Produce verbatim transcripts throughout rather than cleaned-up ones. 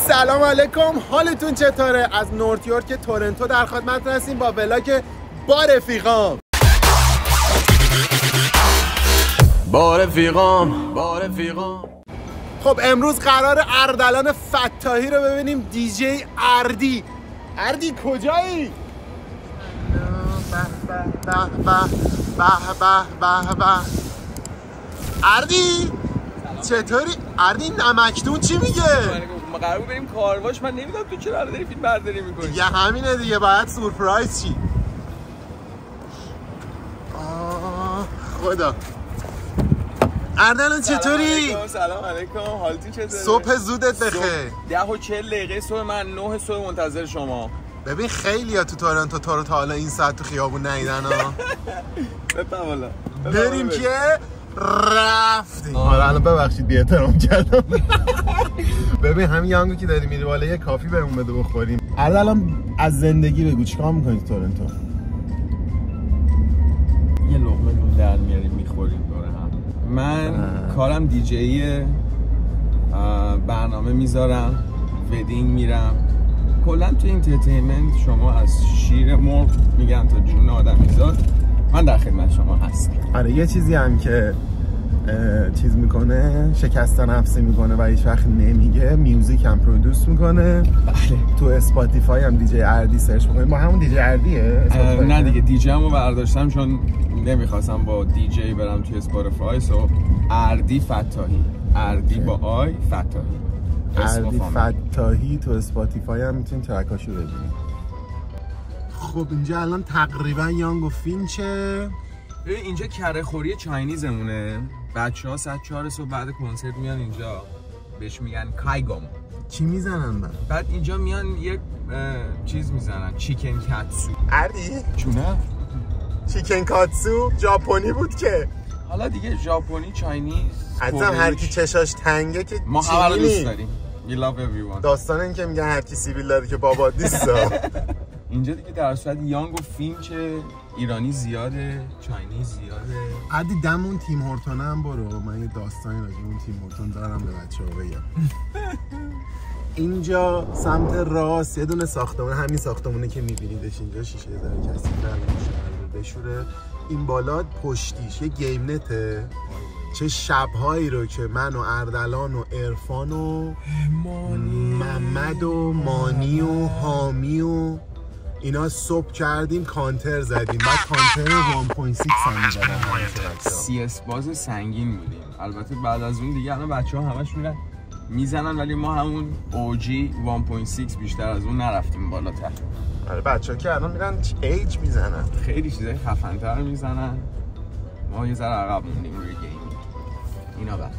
سلام علیکم، حالتون چطوره؟ از نورتیورک تورنتو در خدمت هستیم با ولاگ با رفیقام. با رفیقام با رفیقام خب امروز قرار اردلان فتاحی رو ببینیم، دیجی اردی. اردی کجایی؟ به به به به به به. اردی چطوری؟ اردی نمکدون چی میگه؟ ما قرار بود بریم کارواش، من نمیدونم تو چرا داری فیلم برداری میکنی. دیگه همینه دیگه، باید سورپرایز چی؟ آه خدا. اردلان چطوری؟ سلام علیکم، حالتون چطوره؟ صبح زودت بخیر. ده و چهل دقیقه صبح، من نه صبح منتظر شما. ببین خیلی ها تو تورنتو تو رو تا حالا این ساعت تو خیابون ندیدن ها. بپر والا. بریم که رفتیم. آره الان ببخشید بی احترام کردم. ببین همین یانگو که داری میری بالا یه کافی بهمون بده بخوریم. الان از زندگی بگو چیکار میکنی تو تورنتو؟ یه لقمه نون در میاریم میخوریم دور هم. من آه. کارم دیجیه، برنامه میذارم، ودینگ میرم، کلا تو انترتینمنت. شما از شیر مرغ میگم تا جون آدمیزاد، من در خدمت شما هستم. آره یه چیزی هم که چیز میکنه، شکست نفسی میکنه و هیچ وقت نمیگه، میوزیک هم پرودوس میکنه. بله. تو اسپاتیفای هم دیجی اردی سرچ میکنیم. با همون دیجی اردیه؟ نه دیگه، دیجی همو برداشتم چون نمیخواستم با دیجی برم توی اسپاتیفای. سو اردی فتاحی، اردی با آی فتاحی، اردی فتاحی. تو اسپاتیفای هم میتونید ترکاشو ببینید. خب اینجا الان تقریبا یانگو فینچه. اینجا کره خوری چاینیزمونه. بچه ها ساعت چهار صبح بعد کنسرت میان اینجا، بهش میگن کایگوم. چی میزنن بعد؟ بعد اینجا میان یک چیز میزنن، چیکن کاتسو. اردی؟ چونه؟ چیکن کاتسو ژاپنی بود که. حالا دیگه ژاپنی، چاینیز، حتما هر کی چشاش تنگه که ما همه رو دوست داریم. We love everyone. داستان این که میگن هر کی سیبیل داره که بابات نیست. اینجا دیگه در صورت یانگ و فینچ، ایرانی زیاده، چاینیز زیاده. عادی دمون تیم هورتون هم برو، من یه داستانی راجع به اون تیم هورتون دارم به بچه‌ها بگم. اینجا سمت راست یه دونه ساختمون، همین ساختمونه که میبینیدش اینجا، شیشه داره کسی فرق بشوره. این بالا پشتیش یه گیم نته. چه شبهایی رو که من و اردلان و عرفان و محمد و مانی و حامی و اینا صبح کردیم، کانتر زدیم. بعد کانتر یک و شش هم می‌زدن. سی اس باز سنگین بودیم. البته بعد از اون دیگه الان بچه‌ها همش میرن میزنن، ولی ما همون او جی یک و شش بیشتر از اون نرفتیم بالاتر. آره بچه‌ها که الان میرن ایج میزنن، خیلی چیزای خفن‌تر میزنن. ما یه ذره عقب موندیم روی گیم. اینا بعد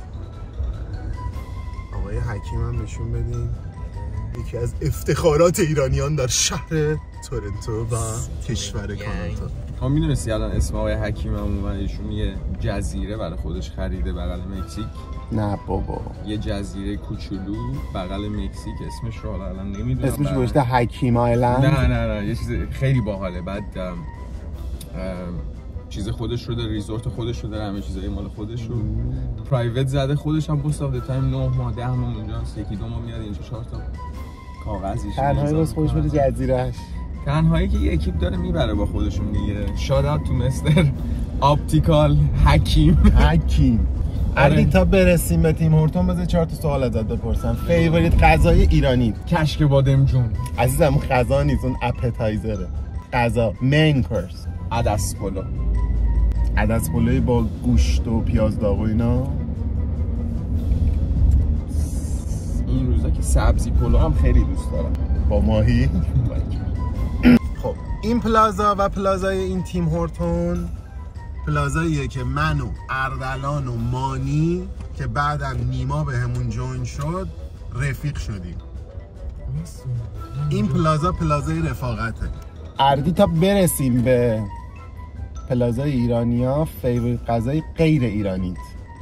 آقای حکیم هم نشون بدیم، یکی از افتخارات ایرانیان در شهر تورنتو و کشور کانادا. ما میدونستی الان اسم آقای حکیم هم اومد، ایشون یه جزیره برای خودش خریده بغل مکزیک. نه بابا، یه جزیره کوچولو بغل مکزیک، اسمش رو الان نمیدونم. اسمش گذاشته حکیم آیلند. نه نه نه یه چیز خیلی باحاله. بعد چیز خودش رو داره، ریزورت خودش رو داره، همه چیزای مال خودش رو پرایوت زده. خودش هم موست اف دی تایم نه ماه ده ماه اونجاست، یکی دو ماه میاد اینجا، چهار تا کاغذیش تنهایی واسه خودش بده جزیره‌اش. تنهایی که یه اکیپ داره میبره با خودشون دیگه. شاد اوت تو مستر آپتیکال حکیم. حکیم. علی تا برسیم به تیم هورتون بذار چهار تا سوال ازت بپرسم. فیوریت غذای ایرانی؟ کشک بادمجون. عزیزم اون غذا نیست، اون اپتایزره. غذا مین کورس. عدس پلو. عدس پلوی با گوشت و پیاز داغ و اینا. این روزا که سبزی پلو هم خیلی دوست دارم با ماهی. خب این پلازا و پلازای این تیم هورتون پلازاییه که من و اردلان و مانی که بعدم نیما به همون جوین شد رفیق شدیم. این پلازا پلازای رفاقته. اردی تا برسیم به پلازای ایرانیا، فیوریت غذای غیر ایرانیت؟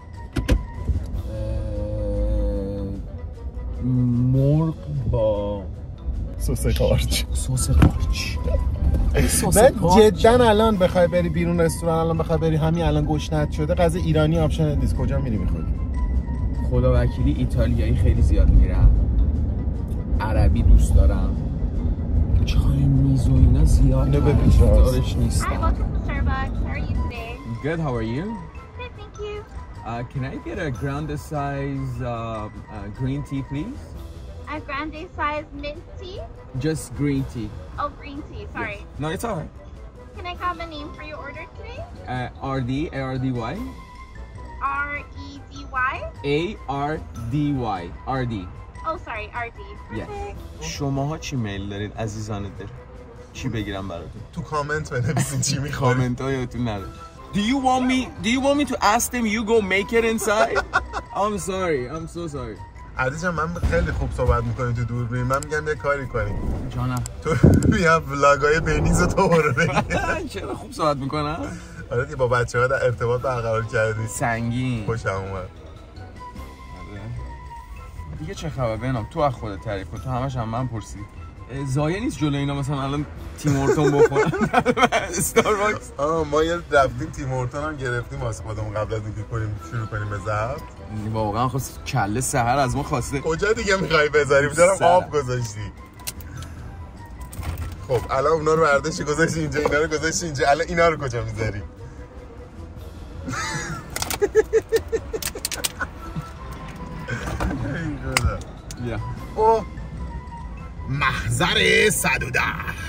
مرغ با سس قارچ. سس قارچ. بعد جدا الان بخوای بری بیرون رستوران، الان بخوای بری همین الان گشنت شده، غذا ایرانی آپشن نیست. کجا میری میخوری؟ خدا وکیلی ایتالیایی خیلی زیاد میرم. عربی دوست دارم. چای میز و اینا زیاد اینو بپیچ راست. دارش نیست. Hi, welcome to Starbucks. How are you today? Good, how are you? Good, thank you. Uh, can I get a grande size uh, uh, green tea, please? A grande size mint tea? Just green tea. Oh, green tea, sorry. Yes. No, it's alright. Can I grab a name for your order today? Uh, R D, A R D Y. R E D Y? A R D Y. R D. Oh, sorry, R D. Yes. Perfect. شماها چی میل دارید عزیزان دل؟ چی بگیرم براتون؟ تو کامنت بنویسین چی میخواد. کامنت ها یادتون نره. Do you want me do you want me to ask them you go make it inside? I'm sorry. I'm so sorry. عادی جان من خیلی خوب صحبت میکنی تو دوربین. من میگم یه کاری کنی. جانم. تو بیا ولاگای بنیز تو برو بگیر. چرا خوب صحبت میکنم؟ آره دیگه با بچه‌ها در ارتباط برقرار کردی. سنگین. خوشم اومد. دیگه چه خبر بینام؟ تو از خودت تعریف کن. تو همش هم من پرسیدی. زایه نیست جلو اینا مثلا الان تیم اورتون بخورن استارباکس. آه ما یه رفتیم تیم اورتون هم گرفتیم واسه خودمون قبل از اینکه کنیم شروع کنیم به ضبط. واقعا خب کله سحر از ما خواسته. کجا دیگه میخوای بذاریم؟ دارم آب گذاشتی. خب الان اونا رو برداشتی گذاشتی اینجا، اینا رو گذاشتی اینجا، الان اینا رو کجا میذاری؟ بیا. او محضر صد و ده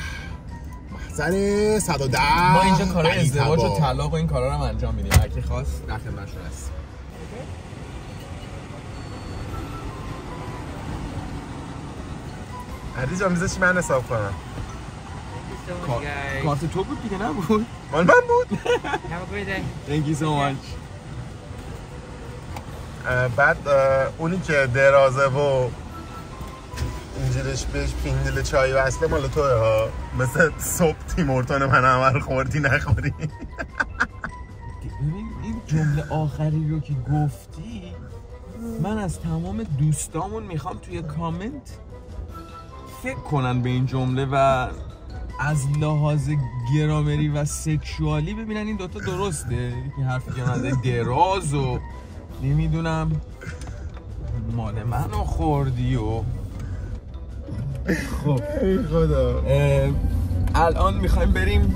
محضر صد و ده ما اینجا کارهای ازدواج و طلاق و این کارا رو هم انجام میدیم. هر کی خواست در خدمتشون هست. علی جان میذاشی من حساب کنم. کارت تو بود دیگه نبود؟ مال من بود. Have a great day. Thank you so much. بعد اونی که درازه و اینجورش بهش پیندل چای وصله مال توه ها. مثل صبح تیمورتون من همه خوردی نخوری. ببین این جمله آخری رو که گفتی من از تمام دوستامون میخوام توی کامنت فکر کنن به این جمله و از لحاظ گرامری و سکشوالی ببینن این دوتا درسته که حرفی که من دراز و نمیدونم مال منو خوردی و خب ای خدا. الان میخوایم بریم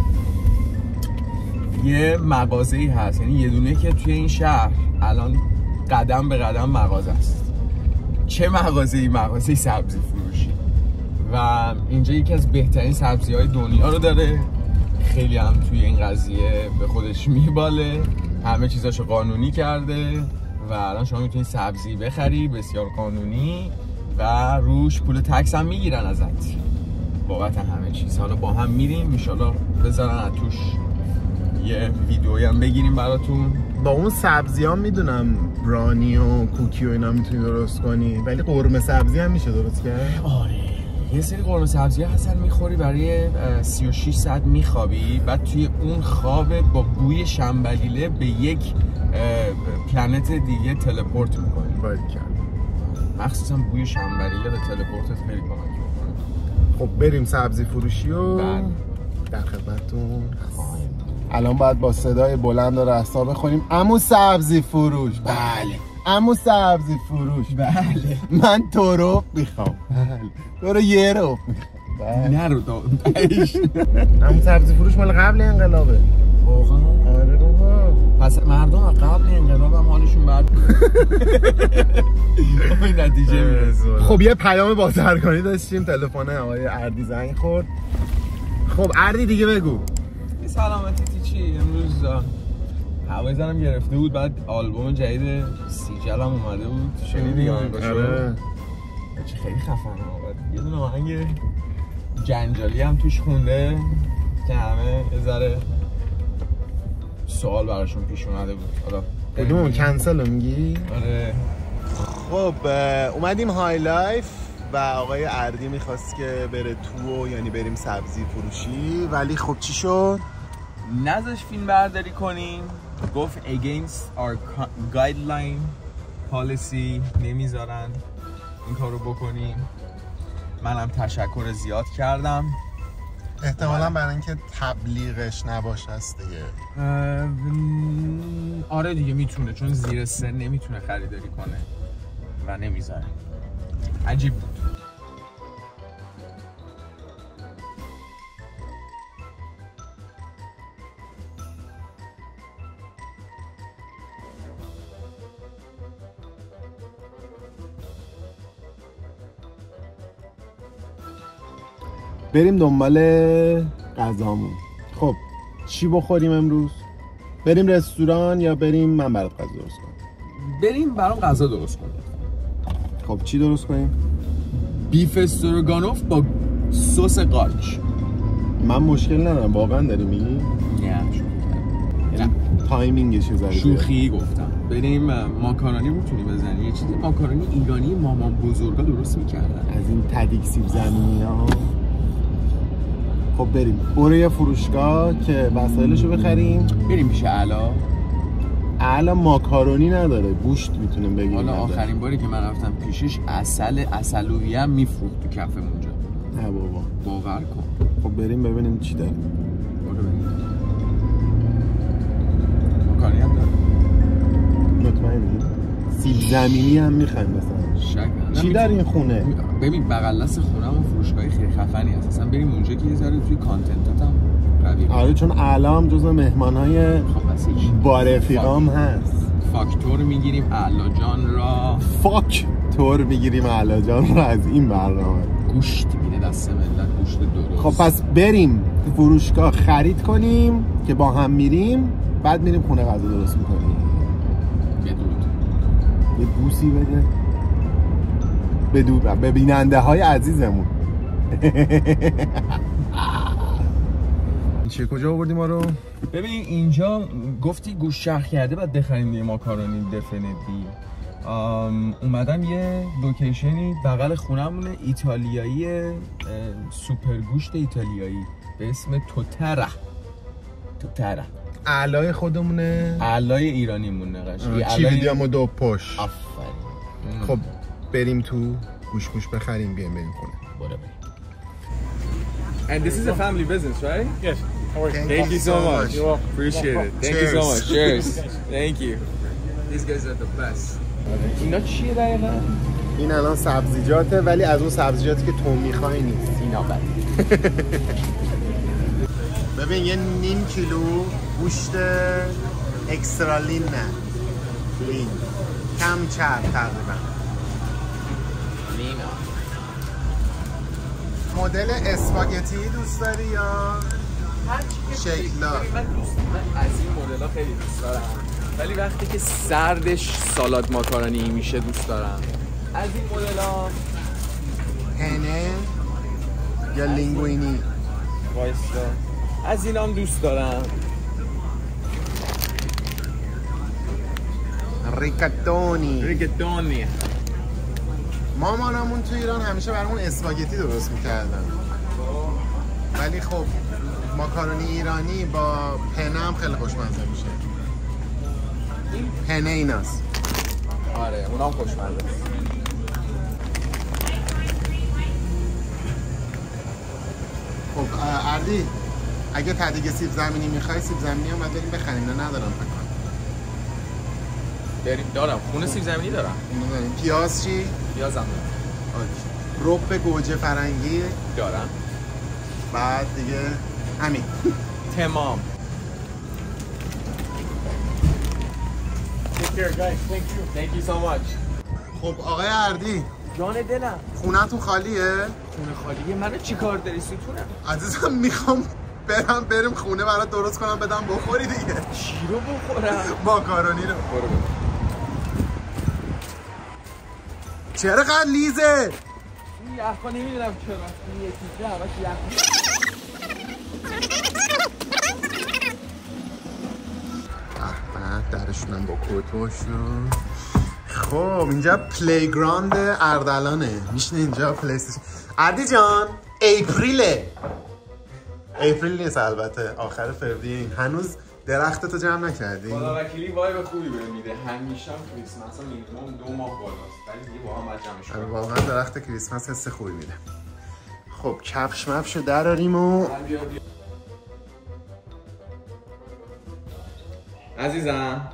یه مغازه‌ای هست، یعنی یه دونه که توی این شهر الان قدم به قدم مغازه است. چه مغازه‌ای؟ مغازه سبزی فروشی و اینجا یکی از بهترین سبزی‌های دنیا رو داره. خیلی هم توی این قضیه به خودش میباله، همه چیزاشو قانونی کرده و الان شما میتونی سبزی بخری بسیار قانونی و روش پول تکس هم میگیرن ازت بابت همه چیز. حالا با هم میریم انشالله بذارن از توش یه ویدیویی هم بگیریم براتون. با اون سبزی ها میدونم برانی و کوکی و اینا میتونی درست کنی، ولی قرمه سبزی هم میشه درست کرد؟ آره یه سری قرمه سبزی هستن میخوری برای سی و شش ساعت میخوابی، بعد توی اون خواب با بوی شنبلیله به یک پلنت دیگه تلپورت میکنی. باید کرد. مخصوصا بوی شنبلیله به تلپورتت خیلی کمک میکنه. خب بریم سبزی فروشی و بله. در خدمتتون خواهیم. الان باید با صدای بلند و رسا بخونیم عمو سبزی فروش. بله عمو سبزی فروش. بله من تو رو میخوام. بله تو رو یه رو میخوام. نه رو دایش. عمو سبزی فروش مال قبل انقلابه. واقعا؟ آره بابا. پس مردم قبل انقلاب هم حالشون بد این نتیجه میرسه. خب یه پیام بازرگانی داشتیم، تلفن آقای اردی زنگ خورد. خب اردی دیگه بگو. سلامتی تیچی. امروز هوای زنم گرفته بود، بعد آلبوم جدید سیجل هم اومده بود. شنیدی آهنگاشو؟ آره چه خیلی خفنه. یه دونه آهنگ جنجالی هم توش خونده که همه یه ذره سوال براشون پیش اومده بود. حالا کدوم کنسل رو میگی؟ آره. خب اومدیم های لایف و آقای اردی میخواست که بره تو، یعنی بریم سبزی فروشی، ولی خب چی شد؟ نذاش فیلم برداری کنیم، گفت against our guideline policy، نمیذارن این کارو بکنیم. منم تشکر زیاد کردم، احتمالا برای اینکه تبلیغش نباشه است دیگه. آره دیگه میتونه، چون زیر سن نمیتونه خریداری کنه و نمیذاره. عجیب بود. بریم دنبال غذامون. خب چی بخوریم امروز؟ بریم رستوران یا بریم من برات غذا درست کنم؟ بریم برام غذا درست کنیم. خب چی درست کنیم؟ بیف استروگانوف با سس قارچ. من مشکل ندارم. واقعا داری میگی؟ نه یعنی تایمینگش یه ذره شوخی گفتم. بریم ماکارونی میتونی بزنی. یه چیزی ماکارونی ایرانی مامان بزرگا درست میکردن. از این تدیک سیب زمینی ها. خب بریم. برو یه فروشگاه که وسایلشو بخریم. بریم پیش علا. علا ماکارونی نداره، گوشت میتونیم بگیریم. حالا آخرین باری که من رفتم پیشش اصل عسلویه هم میفروخت تو کافه اونجا. نه بابا باور کن. خب بریم ببینیم چی داره. برو بریم. ماکارونی هم داره. مطمئنی؟ سیب زمینی هم میخوایم مثلا. شک چی در این خونه؟ ببین بغل دست خونه‌مون فروشگاه خیلی خفنی هست. اصلا بریم اونجا که یه ذره توی کانتنتات هم قوی. آره چون اعلا هم جزو مهمان‌های خب با رفیقام هست. فاکتور میگیریم اعلا جان را. فاک تور میگیریم اعلا جان را از این برنامه. گوشت میده دست ملت، گوشت درست. خب پس بریم فروشگاه خرید کنیم که با هم میریم، بعد میریم خونه غذا درست میکنیم. بدرود. یه بوسی بده بدود به بیننده های عزیزمون. چه کجا آوردی ما رو؟ ببین اینجا گفتی گوشت شخ کرده بعد بخریم یه ماکارونی دفنتلی. اومدم یه لوکیشنی بغل خونمونه ایتالیایی، سوپر گوشت ایتالیایی به اسم توترا. توترا علای خودمونه، علای ایرانی مونه قشنگ. چی ویدیومو دو پشت. آفرین. خب بریم تو گوش گوش بخریم بیایم بریم خونه. برو بریم. And this is a family business, right? Yes. Thank, Thank you so much. You're welcome. Appreciate it. Thank Cheers. you so much. Cheers. Thank you. These guys are the best. اینا چیه دقیقا؟ این الان سبزیجاته ولی از اون سبزیجاتی که تو میخوای نیست. اینا بد. ببین یه نیم کیلو گوشت اکسترا لین، نه لین، کم چرب تقریبا. لینا مدل اسپاگتی دوست داری یا شکل‌دار؟ من دوست من از این مدل‌ها خیلی دوست دارم، ولی وقتی که سردش سالاد ماکارونی میشه دوست دارم. از این مدل‌ها پنه یا لینگوینی؟ وایسا. از اینا هم دوست دارم. ریکاتونی. ریگتونی. مامانمون تو ایران همیشه برامون اسپاگتی درست میکردن، ولی خب ماکارونی ایرانی با پنه هم خیلی خوشمزه میشه. پنه ایناست. آره اونام خوشمزه است. خب اردی اگه تدیگ سیب زمینی میخوای سیب زمینی هم باید بریم بخریم. نه ندارم فکر کنم. بریم. دارم خونه سیب زمینی دارم. اینو داریم. پیاز چی؟ پیازم دارم. رب گوجه فرنگی دارم. بعد دیگه همین. تمام. Take care, guys. Thank you. Thank you so much. خب آقای اردی جان دلم. خونتون خالیه؟ خونه خالیه. منو چی کار داری ستونم؟ عزیزم میخوام برم بریم خونه برات درست کنم بدم بخوری دیگه. چی رو بخورم؟ ماکارونی رو. برو برو. چرا قد لیزه؟ این یخا نمیدونم چرا. این یکی جا همش یخ. احمد درشونم با کتوش رو. خب اینجا پلیگراند اردلانه. میشنه اینجا پلیستیشن. اردی جان اپریله. اپریل نیست البته، آخر فوریه. این هنوز درختتو جمع نکردی؟ خدا وکیلی وایب خوبی بهم میده. همیشه هم کریسمس ها مینیمم دو ماه بالاست، ولی دیگه با هم باید جمعش کنیم. واقعا درخت کریسمس حس خوبی میده. خب کفش مفشو دراریم و عزیزم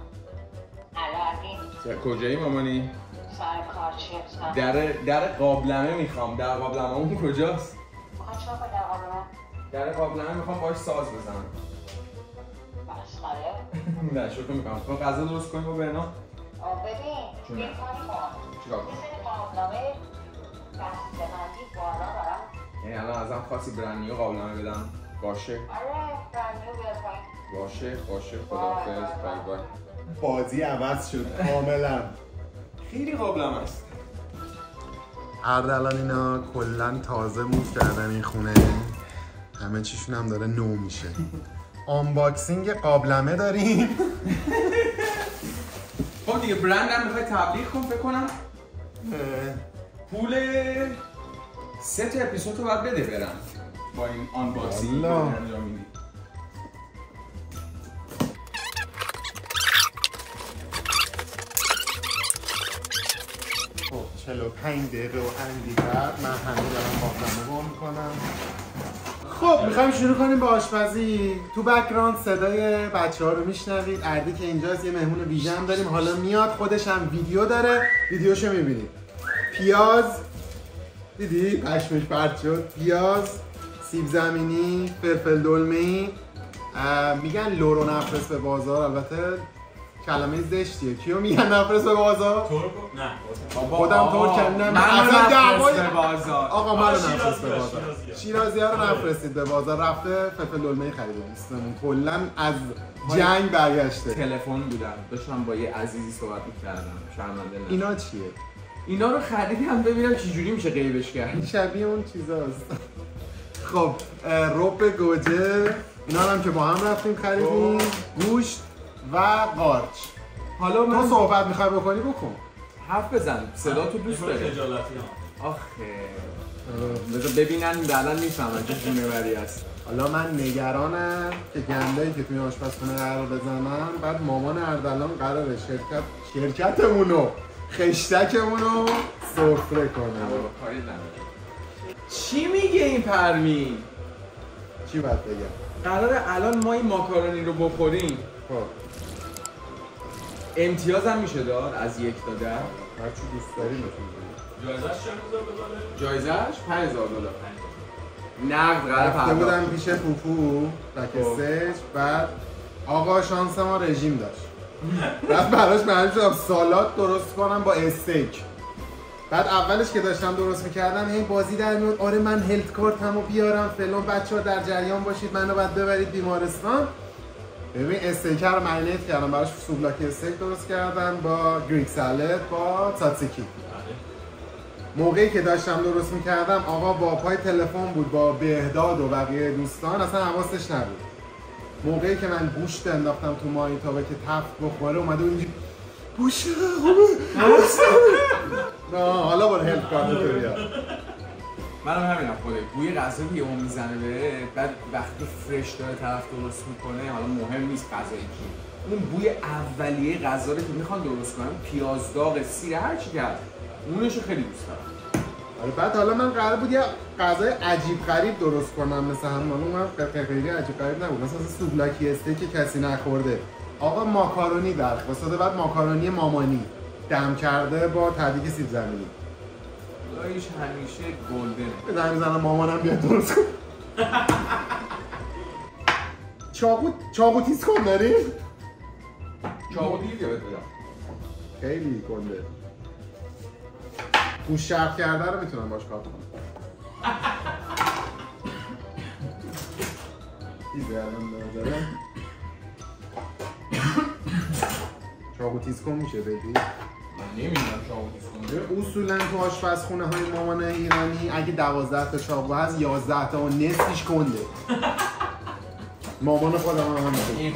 کجایی مامانی؟ سر کار چیه؟ در در قابلمه میخوام. در قابلمه اون کجاست؟ میخوای چرا با در قابلمه؟ در قابلمه میخوام باش ساز بزنم. مسخره؟ نه شوخی میکنم. تو غذا درست کنیم و بهنا. آه ببین یه کاری کن. چیکار کنم؟ یه سری قابلمه دسته‌بندی بالا دارم. یعنی الان ازم خاصی برندیو قابلمه بدم باشه آره برندیو بیار پایین. باشه باشه خداحافظ بای بای. بازی عوض شد کاملا. خیلی قابلمه است. اردلان اینا کلا تازه موو کردن این خونه، همه چیشون هم داره نو میشه. آنباکسینگ قابلمه داریم. خب دیگه برند هم میخوای تبلیغ کن فکر کنم پول سه تا اپیزود رو باید بده برم با این آنباکسینگ که انجام میدی. خب چهل و پنج دقیقه و اندی بعد من همه دارم قابلمه گم میکنم. خب میخوایم شروع کنیم با آشپزی. تو بک‌گراند صدای بچه ها رو میشنوید. اردی که اینجاست، یه مهمون ویژه هم داریم حالا میاد، خودش هم ویدیو داره، ویدیوشو میبینید. پیاز دیدی پشمش پرت شد. پیاز، سیب زمینی، فلفل دلمه‌ای. میگن لورو نفرست به بازار، البته کلمه زشتیه. کیو میگن نفرست به بازار؟ ترکو؟ نه خودم ترکم. نه من اصلا دعوای به بازار. آقا من رو نفرست به بازار. شیرازی ها رو نفرستید به بازار. رفته فلفل دلمه‌ای خریده دوستمون، کلا از جنگ برگشته. تلفن بودم داشتم با یه عزیزی صحبت می‌کردم، شرمنده نه. اینا چیه؟ اینا رو خریدم ببینم چه جوری میشه غیبش کرد. شبیه اون چیزاست. خب رب گوجه اینا هم که با هم رفتیم خریدیم. گوشت و قارچ. حالا تو من صحبت می‌خوای بکنی بکن. حرف بزن، صدا تو دوست داری. آخه بذار ببینن بعداً میفهمن چه جونوری است. حالا من نگرانم که گنده‌ای که توی آشپزخونه قرار بزنم، بعد مامان اردلان قراره شرکت شرکتمونو خشتکمونو سفره کنه. کاری نداره. چی میگه این پرمین؟ چی باید بگم؟ قراره الان ما این ماکارونی رو بخوریم. خب امتیاز هم میشه داد از یک تا ده؟ هر چی دوست داری میتونی. جایزش چند دلار؟ جایزش پنج هزار دلار. نقد قرار رفته پرداخت. بودم پیش فوفو رکستش، بعد آقا شانس ما رژیم داشت. بعد براش معلوم شد سالاد درست کنم با استیک. بعد اولش که داشتم درست میکردم هی بازی در میاد، آره من هلت کارتمو بیارم فلان، بچه‌ها در جریان باشید منو بعد ببرید بیمارستان. ببین استیک رو مرینیت کردم براش، سوبلاکی استیک درست کردم با گریک سالاد با تاتسیکی. موقعی که داشتم درست میکردم آقا با پای تلفن بود با بهداد و بقیه دوستان، اصلا حواسش نبود. موقعی که من گوشت انداختم تو مایتابه که تفت بخوره اومده اونجوری گوشت خوبه نه حالا برو هلت کارت تو بیار. منم همینم خوده بوی غذا که اون میزنه به بعد وقتی فرش داره طرف درست میکنه، حالا مهم نیست غذایی کی، اون بوی اولیه غذا رو که میخوان درست کنن، پیاز داغ، سیر، هر چی کرد اونشو خیلی دوست دارم. آره بعد حالا من قرار بود یه غذای عجیب غریب درست کنم مثلا همون من خیلی عجیب غریب نبود، مثلا سوبلاکی استیک که کسی نخورده. آقا ماکارونی درخواست داده، بعد ماکارونی مامانی دم کرده با تدیگ سیب زمینی. لایش همیشه گلدنه. بزنم میزنم مامانم بیاد درست کن. چاقو چاقو تیز کن داریم؟ چاقو دیر یاد بدم. خیلی گنده. گوش شرق کرده رو میتونم باش کار کنم. تیزه الان به نظرم. چاقو تیز کن میشه بدی؟ من نمیدونم چاقو تیز کن. اصولا تو آشپزخونه های مامان ایرانی اگه دوازده تا چاقو هست یازده تا و نصفش کنده. مامان خودم هم همینطور.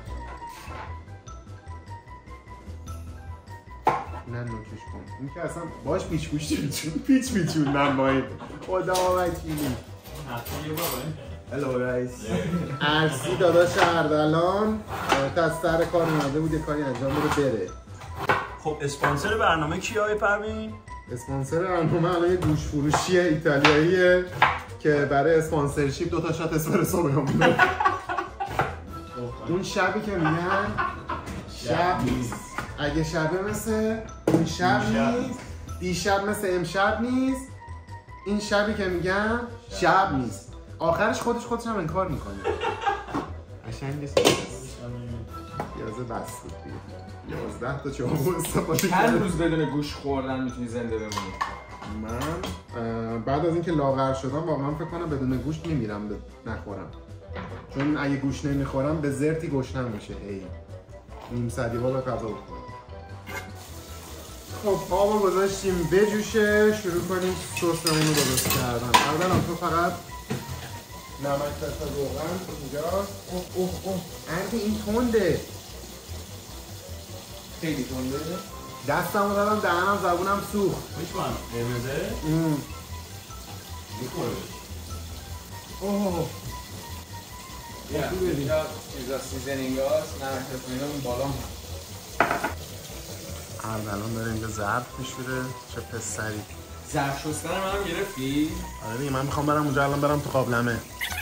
نه نوکش کن. این که اصلا باش پیچ پیچ پیچ پیچ پیچوندن با این. خدا وکیلی. هلو رئیس. ارسی داداش اردلان تا سر کار اومده بود یه کاری انجام بده بره. خب اسپانسر برنامه کیه آقای پروین؟ اسپانسر برنامه الان یه گوش فروشی ایتالیاییه که برای اسپانسرشیپ دو تا شات اسپرسو بهم میده. اون شبی که میگن شب نیست. اگه شبه مثل اون شب نیست، دیشب مثل امشب نیست، این شبی که میگن شب نیست. آخرش خودش خودش هم انکار میکنه. قشنگش یازده بس بود دیگه. یازده تا چاقو استفاده چند روز بدون گوش خوردن میتونی زنده بمونی؟ من بعد از اینکه لاغر شدم واقعا فکر کنم بدون گوشت میمیرم ب... نخورم. چون اگه گوشت نمیخورم به زرتی گشنم میشه. ای نیم ساعتی با غذا بخورم. خب آبو گذاشتیم بجوشه، شروع کنیم سسمون رو درست کردن. اولا تو فقط نمک تا روغن اینجاست. اوه اوه اوه اردی این تنده، خیلی تنده. دستمو دادم دهنم زبونم سوخت. میشوان قرمزه؟ ام میخوره. اوه یا اینجا چیزا سیزنینگ هاست، نمک تا اینا اون بالا هم الان داره اینجا ظرف میشوره. چه پسری. ظرف شستن منم گرفتی؟ آره دیگه من میخوام برم اونجا الان برم تو قابلمه.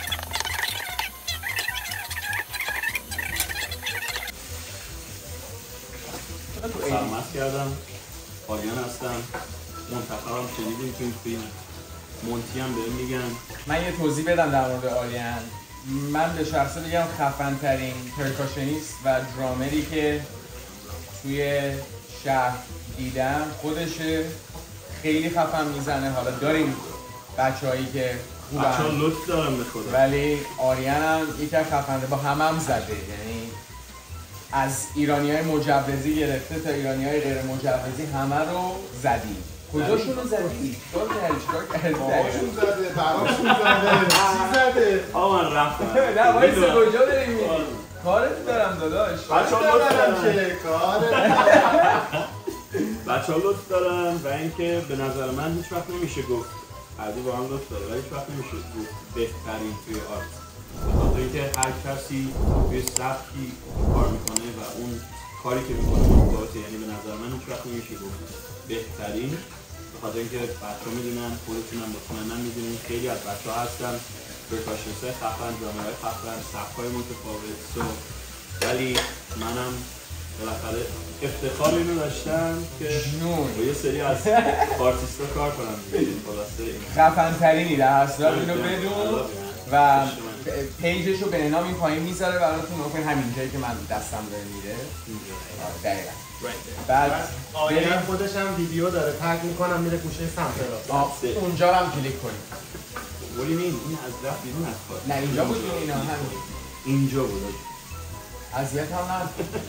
سرمست کردم. آریان هستم. منتخبم شنیدیم تو این فیلم. مونتی هم بهم میگن. من یه توضیح بدم در مورد آریان. من به شخصه بگم خفن ترین پرکاشنیست و درامری که توی شهر دیدم خودشه. خیلی خفن میزنه. حالا داریم بچه هایی که خوبن، بچه ها لطف دارم به خدا، ولی آریان هم یکی از خفنده. با همه هم زده، یعنی از ایرانی های مجوزی گرفته تا ایرانی های غیر مجوزی همه رو زدی. کجاشون رو زدی؟ چیکار کردی؟ چیکار کردی؟ باباشون زده، براشون زده، چی زده؟ آقا من رفتم. نه وایسا کجا داریم میری؟ کارت دارم داداش. بچه ها لطف دارم که کاره بچه ها لطف دارن و اینکه به نظر من هیچ وقت نمیشه گفت عرضی با هم لطف داره، ولی هیچ وقت نمیشه گفت بهترین توی آرت. بخاطر اینکه هر کسی توی سبکی کار میکنه و اون کاری که میکنه مختلفه، یعنی به نظر من هیچ وقت نمیشه گفت بهترین. بخاطر اینکه بچه ها میدونن، خودتونم مطمئنا میدونین خیلی از بچه ها هستن پرکاشنیست‌های خفن، درامرهای خفن، سبک‌های متفاوت. سو ولی منم بالاخره افتخار اینو داشتم که با یه سری از آرتیستا کار کنم. خفن ترینی در اصلا اینو بدون و پیجش رو به نام این پایین میذاره براتون. اوپن همین جایی که من دستم داره میره دقیقا. بعد آریان خودش هم ویدیو داره تگ میکنم میره گوشه سمت راست، اونجا رو هم کلیک کنید. ولی این این از رفت بیرون از کار. نه اینجا بود، اینا همین اینجا بود. اذیت هم نه.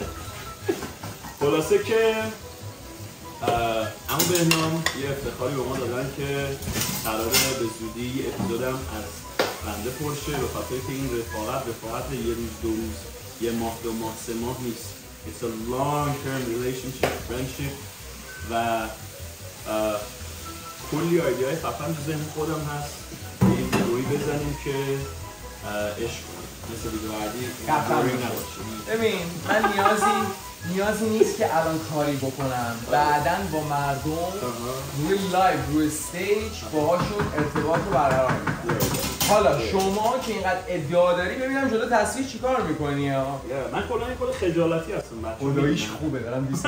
خلاصه که اما بهنام یه افتخاری به ما دادن که قراره به زودی یه اپیزودم از بنده پرشه، به خاطر که این رفاقت رفاقت یه روز دو روز یه ماه دو ماه سه ماه نیست. It's a long term relationship, friendship و کلی ایده های خفن تو ذهن خودم هست این ویدئویی بزنیم که عشق کنیم مثل ویدئو بعدی خفن ببین من نیازی نیازی نیست که الان کاری بکنم، بعداً با مردم روی لایو روی استیج باهاشون ارتباط رو برقرار میکنم. حالا شما که اینقدر ادعا داری ببینم جلو تصویر چیکار میکنی ها؟ من کلا این کلا خجالتی هستم بچه‌ها. خداییش خوبه دارم دوست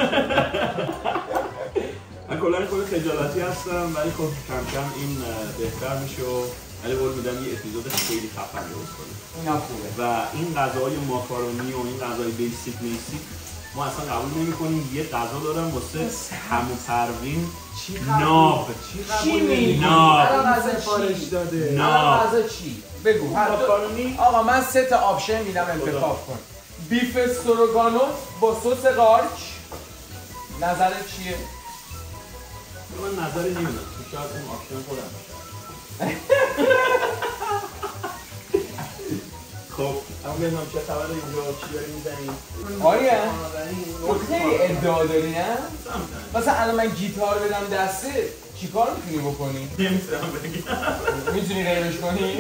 من کلا این کلا خجالتی هستم ولی خب کم کم این بهتر میشه و ولی قول میدم یه اپیزود خیلی خفن درست کنیم. اینا خوبه. و این غذاهای ماکارونی و این غذای بیسیک بیسیک ما اصلا قبول نمی‌کنیم. یه غذا دارم واسه عمو پروین ناب. چی میگی؟ ناب. الان غذا سفارش داده. ناب. غذا چی؟ بگو. ماکارونی. آقا من سه تا آپشن میدم انتخاب کن. بیف استروگانوف با سس قارچ. نظرت چیه؟ من نظری نمیدم. شاید اون آپشن خودم باشه. خب اما ببینم چه خبره اینجا چی داری میزنی؟ آریان تو خیلی ادعا داری نه؟ مثلا الان من گیتار بدم دسته چیکار میتونی بکنی؟ نمیتونم بگم. میتونی غیرش کنی؟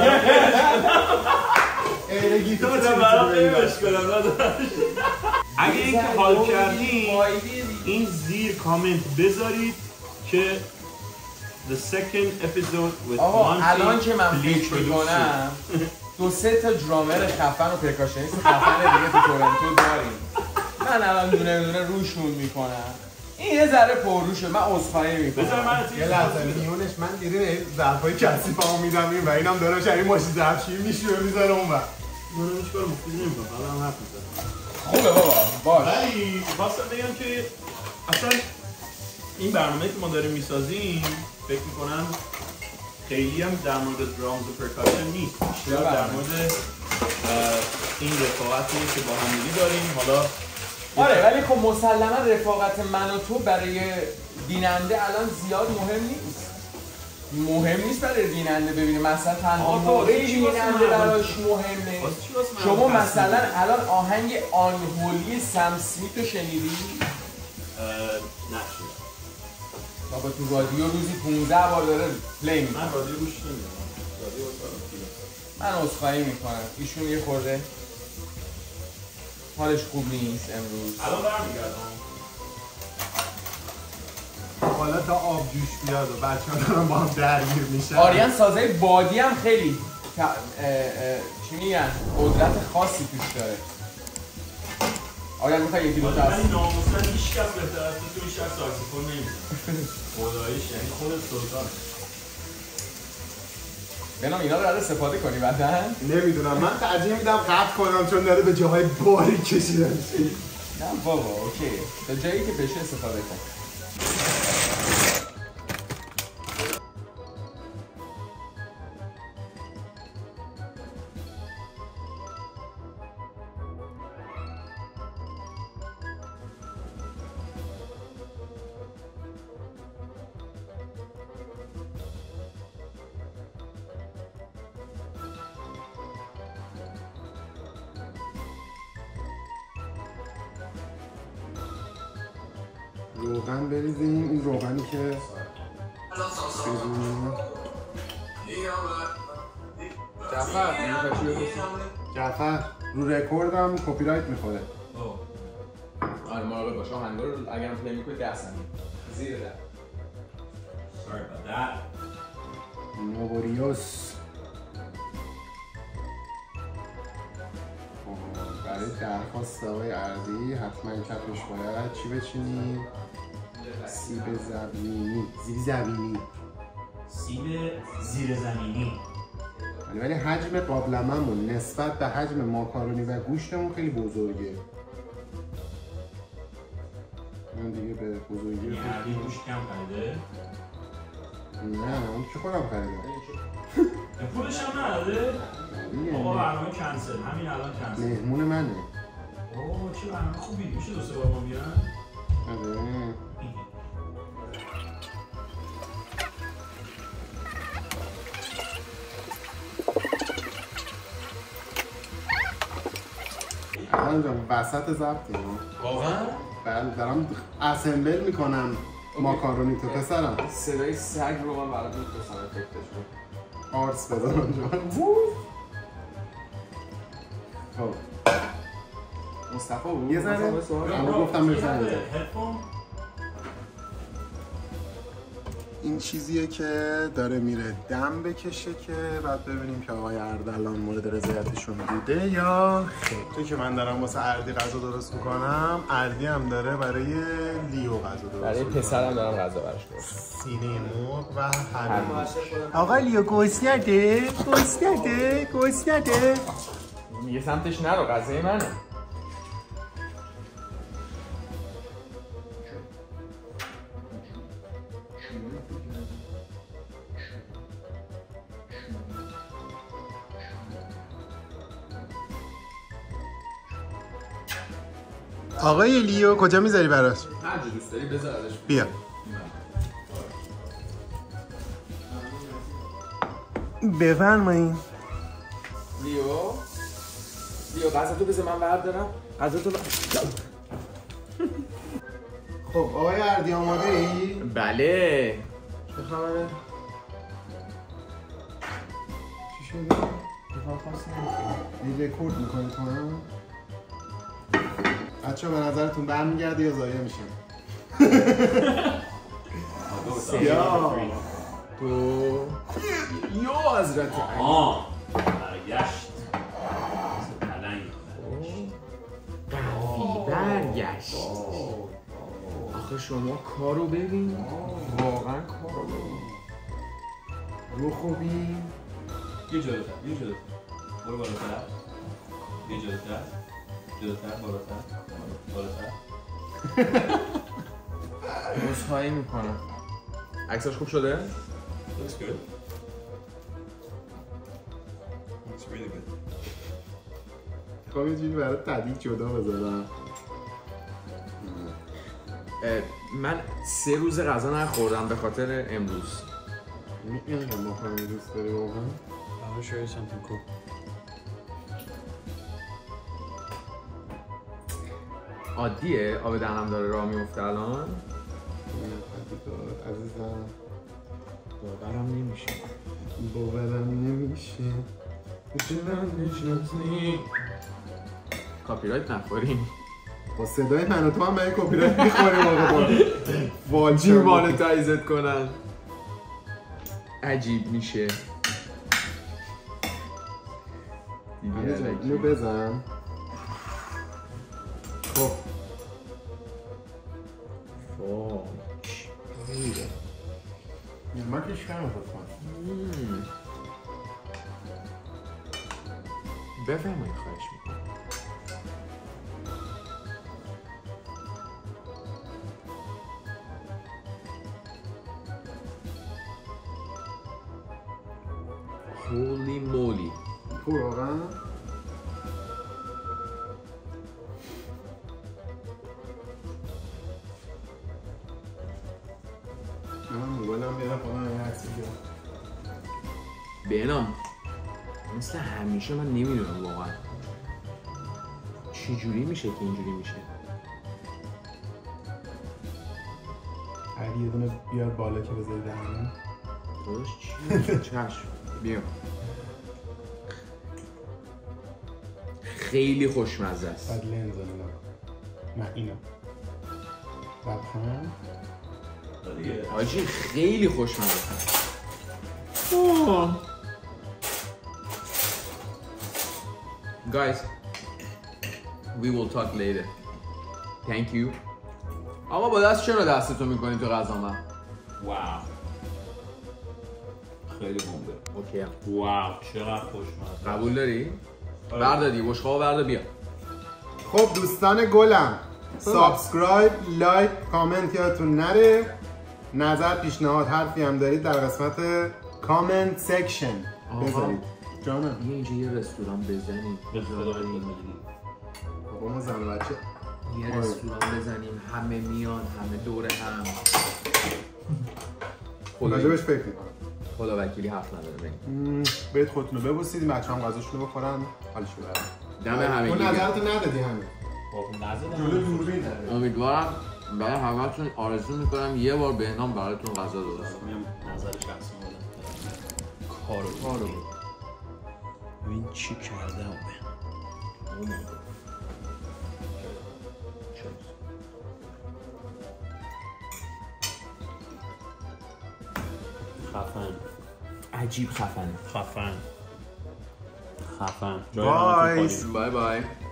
غیر گیتار چی برام غیرش کنم نداشت. اگه اینکه حال کردین این زیر کامنت بذارید که the second episode with آقا Monty الان که من فکر میکنم دو سه تا درامر خفن و پرکاشنیست خفن دیگه تو تورنتو داریم. من الان دونه دونه روشون میکنم. این یه ذره پرروشه. من عذرخواهی میکنم. بذار من یه لحظه میونش من دیدین ظرفای کثیفمو میدم این و اینم داره شبیه ماشین ظرفشویی میشوره میذاره اون وقت. من هیچ کار مفید نمیکنم. حالا هم حرف میزنم. خوبه بابا باش. ولی خواستم بگم که اصلا این برنامه‌ای که ما داریم میسازیم فکر میکنم خیلی هم در مورد درامز و پرکاشن نیست. بیشتر در مورد این رفاقتی که با همدیگه داریم. حالا آره ولی خب مسلما رفاقت من و تو برای بیننده الان زیاد مهم نیست. مهم نیست برای بیننده ببینه مثلا تنها موقعی بیننده براش مهمه. شما مثلا الان آهنگ آنهولی سم اسمیت رو شنیدی؟ نه بابا تو رادیو روزی پونزده بار داره پلی میکنه. من رادیو گوش نمیدم. رادیو من عذرخواهی میکنم. ایشون یه خورده حالش خوب نیست امروز. الان برمیگردم. حالا تا آب جوش بیاد و بچه‌ها دارن با هم درگیر میشن. آریان سازای بادی هم خیلی اه اه چی میگن قدرت خاصی توش داره. آریان میخوای یکی دو تا ولی ناموسن هیچ کس بهتر از تو بیشتر ساکسیفون نمیزنه. خداییش یعنی خودت سلطان. بنام اینا رو قراره استفاده کنی بعداً؟ نمیدونم من ترجیح میدم قطع کنم چون داره به جاهای باریک کشیده میشه. نه بابا اوکی. تا جایی که بشه استفاده کن. روغن بریزیم. این روغنی که بریزیم. جعفر جعفر رو رکوردم کپی رایت میخوره. آره مراقب باش. آهنگا رو اگرم پلی میکنی ده ثانیه زیر ده. Sorry about that. نوبوریوس برای درخواست آقای ارضی حتما کفش باید چی بچینیم؟ سیب زمینی. سیب زمینی. سیب زیر زمینی. ولی حجم قابلمه‌مون نسبت به حجم ماکارونی و گوشتمون خیلی بزرگه. من دیگه به بزرگی یعنی عربی گوشت کم خریده؟ نه اون که خودم خریدم. پولش هم نداده؟ آقا برنامه کنسل. همین الان کنسل. مهمون منه. اوه چه برنامه خوبی. میشه دو سه بار ما بیان؟ آره. الان جان وسط ضبطیم. واقعا؟ بله دارم اسمبل میکنم ماکارونی تو پسرم. صدای سگ رو من برات میفرستم افکتشو. آرس بزنم جان. خب مصطفی بود. یه ذره اما گفتم بزنم. این چیزیه که داره میره دم بکشه که بعد ببینیم که آقای اردلان مورد رضایتشون بوده یا خیر. تو که من دارم واسه اردی غذا درست میکنم، اردی هم داره برای لیو غذا درست میکنه. برای پسرم دارم غذا براش درست. سینه مرغ و حلوم. آقا لیو گوسنده؟ گوسنده؟ گوسنده؟ یه سمتش نرو غذای منه. آقای لیو کجا میذاری براش؟ هر جا دوست داری بذار ازش. بیا. بفرمایید. لیو لیو غذا تو بذار من بردارم. غذا تو ب... خب آقای اردی آماده ای؟ بله. چه خبره؟ چی شده؟ بخواه خواست نمیکنم. یه رکورد میکنی تو هم؟ بچه به نظرتون برمیگرده یا ضایع میشن؟ یا تو یا حضرت آه برگشت پلنگ قوی برگشت. آخه شما کارو ببین. واقعا کارو ببین. رو خوبی؟ یه جلوتر یه جلوتر برو بالاتر یه جلوتر جلوتر بالاتر بالاتر. عذرخواهی میکنم. عکسش خوب شده؟ Looks good. It's really good. خب یه جوری برای تدیق جدا بذارم. من سه روز غذا نخوردم به خاطر امروز. اینقدر ماکارونی دوست داری واقعا؟ I'll show you something cool. عادیه آب دهنم داره راه میفته الان. عزیزم باورم نمیشه. باورم نمیشه. کاپی رایت نخوریم. با صدای من و تو هم به این کپی رایت میخوریم آقا. واجی مانتایزت کنن. عجیب میشه. اینو بزن. خب فاک من که شکرم خود کنم. بفرمایید خواهش میکنم. هولی مولی. خوب واقعا؟ من موبایلم بیارم خودم یه عکسی بیارم. بهنام مثل همیشه من نمیدونم واقعا چی جوری میشه که اینجوری میشه. علی یه دونه بیار بالا که بذاری دهنم. توش چیه؟ چشم بیا. خیلی خوشمزه است. بعد لنز رو نگاه. نه اینو. لبخند. حاجی خیلی خوشمزه است. Guys, we will talk later. Thank you. آقا با دست چرا دستتو میکنی تو غذا من؟ واو. خیلی بومبه. اوکی. واو چقدر خوشمزه. قبول داری؟ برداری بشقابو بردار بیا. خب دوستان گلم سابسکرایب، لایک، کامنت یادتون نره. نظر، پیشنهاد، حرفی هم دارید در قسمت کامنت سکشن بذارید. جانم یه اینجا یه رستوران بزنیم. به خدا بگید. بابا ما زن و بچه یه رستوران بزنیم همه میان همه دور هم. راجبش فکر میکنم. خدا وکیلی حرف نداره بریم. برید خودتون رو ببوسید، بچه هم غذاشون رو بخورن حالشو برن. دم همه اون نظرتو ندادی همین. خب نظر جلو دوربین داره. امیدوارم برای همتون آرزو میکنم یه بار بهنام براتون غذا درست کنه. میام نظر شخصی بدم. کارو کارو ببین چی کرده همه. خفن. عجیب خفنه. خفن. خفن. بای بای بای.